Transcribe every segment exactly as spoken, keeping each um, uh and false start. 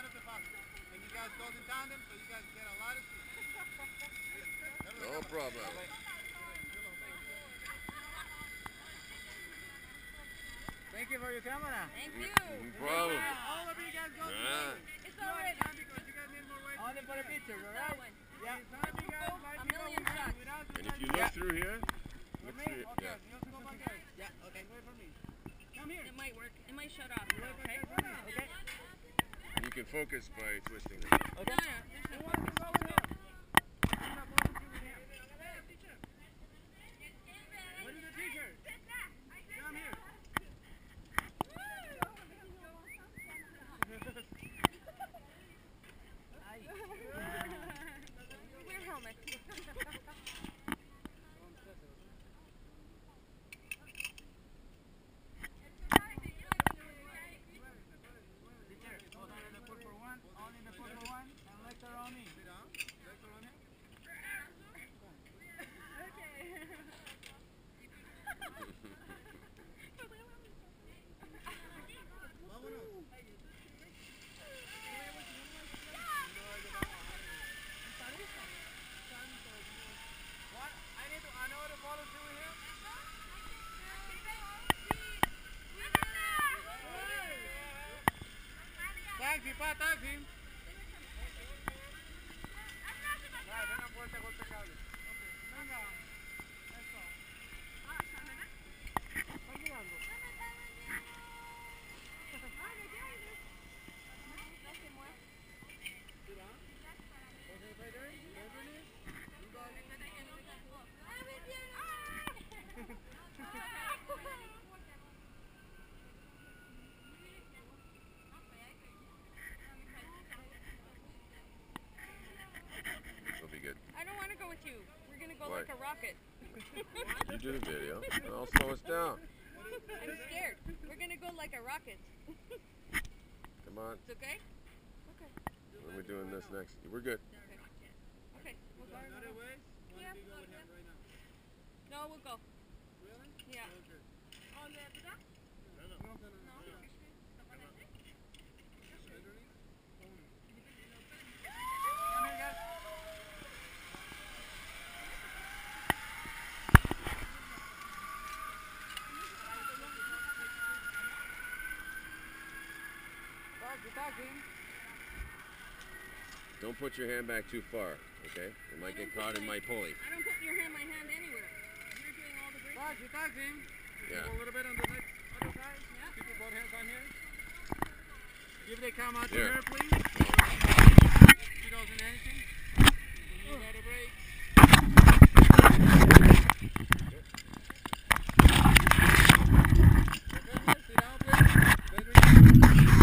one of the foxes. And you guys go in tandem, so you guys get a lot of seats. No problem. Thank you for your camera. Thank you. No problem. All of you guys go Yeah. It's already. because you guys need more weight. Only for a picture, That alright? one. Yeah. Some of you guys might A be million going shots. without And if you look through here, look me? through it. Okay, Yeah. you also go back there. Yeah, okay. Wait for me. Come here. It might work. It might shut off. Wait back Okay. there for me. Okay. You can focus by twisting it. No, no, no. There's Who no wants to go with him? I'm not going to with him. What is the teacher? Come here. Wear helmets. Teacher, hold on in the foot for one, on in the foot for one, and legs are on me. Sit down. Legs are on him. Vámonos. What? I need to, I know to follow through with him. Taxi, pa, taxi. Dale, ven a puerta, golpe cable. Okay, venga. Eso. ¿Estás mirando? Sit down. Okay, right there. Don't release. You got it. It'll be good. I don't want to go with you. We're going to go Why? like a rocket. You do the video, and I'll slow us down. I'm scared. We're going to go like a rocket. Come on. It's okay? Okay. When we're doing this next, we're good. Okay. We'll go. Another way? Want Yeah. to go with him right now? No, we'll go. Really? Yeah. Okay. On the back? No, no, no. no. No. Literally? Come here, guys. Taxi, taxi. Don't put your hand back too far, okay? It might get caught in my pulley. I don't put your hand, my hand anywhere. You're doing all the braking. Taxi, taxi. Yeah. Go a little bit on the next, other side. Yeah. Keep your both hands on here. Give the camera to Here. her, please. She doesn't anything. You got a break. Okay, sit down, please. Wait a second.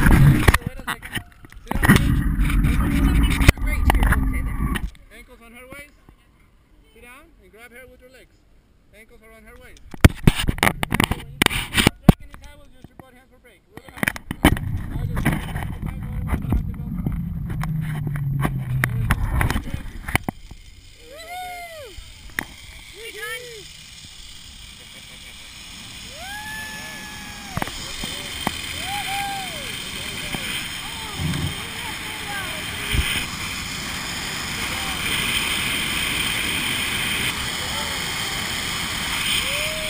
Sit down, please. Right here. Okay, there. Ankles on her waist. Sit down and grab her with your legs. Ankles are on her waist. Remember, when you take the second is I will use your both hands for brake. Really hard. Now just grab the back, go ahead, grab the belt. There we go, babe. We done? Woo!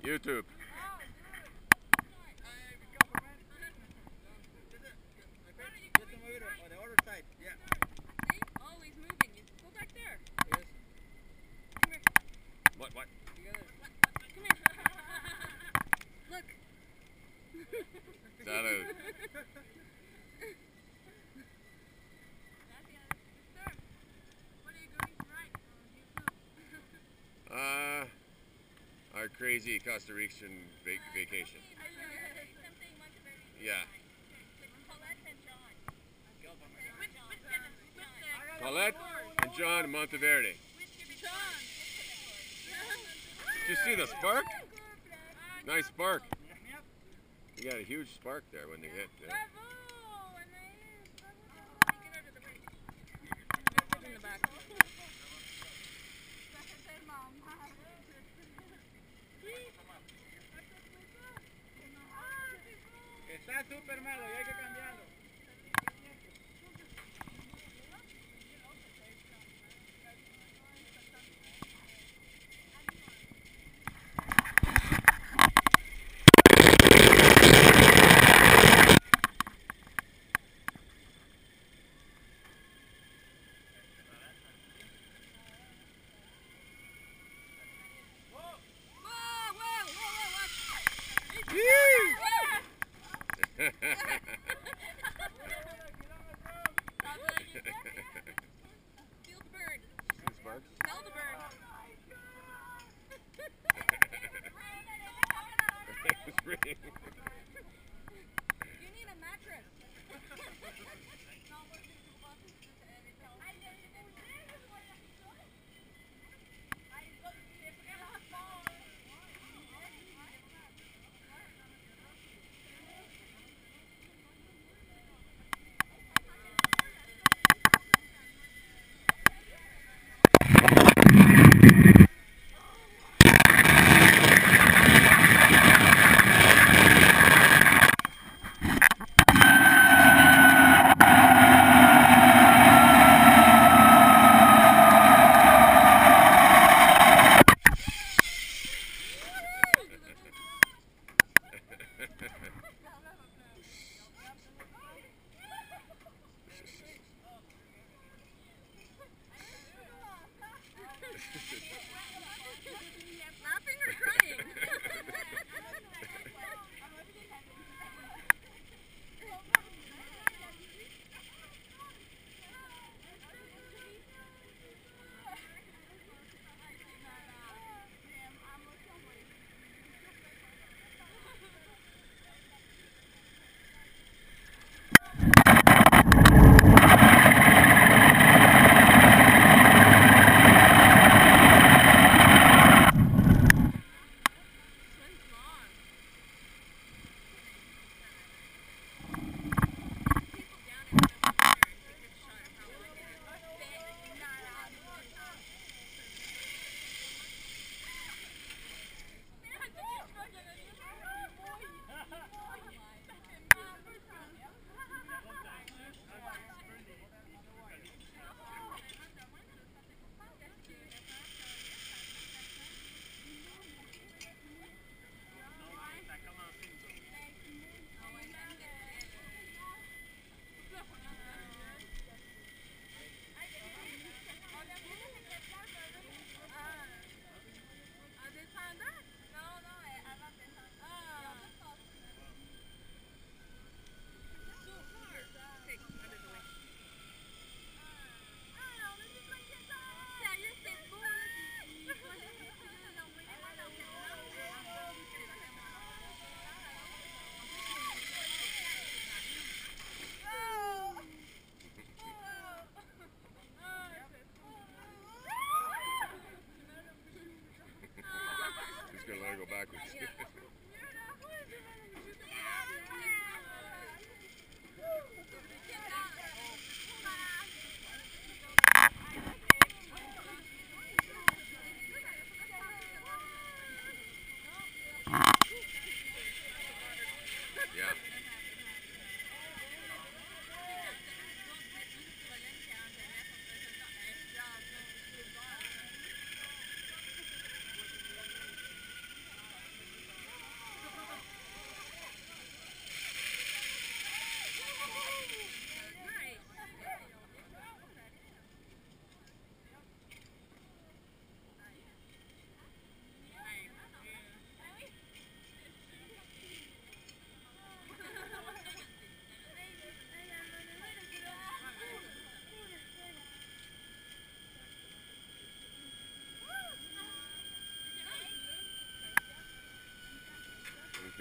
YouTube. Just to move it on the other side. Yeah. See? Always moving. You go back there. Yes. Come here. What? What? Together. Come here. Look. Salud. Sir, what are you going to write on YouTube? Uh, our crazy Costa Rican vac vacation. Something much better. Yeah. Colette and John. Which, which, which, which, Paulette and John Monteverde. John. Did you see the spark? Uh, Nice spark. Yep. You got a huge spark there when they hit. Uh, Bravo! Anaïs, bravo! Get out of the way. Get in the back. Está súper malo y hay que cambiarlo. Whoa, whoa, whoa, whoa, watch. Yee!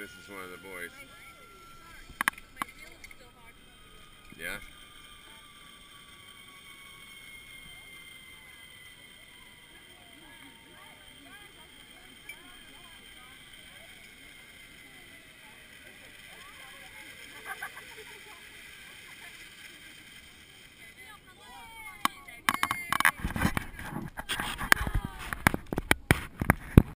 this is one of the boys. My, my wheel is still hard. Yeah?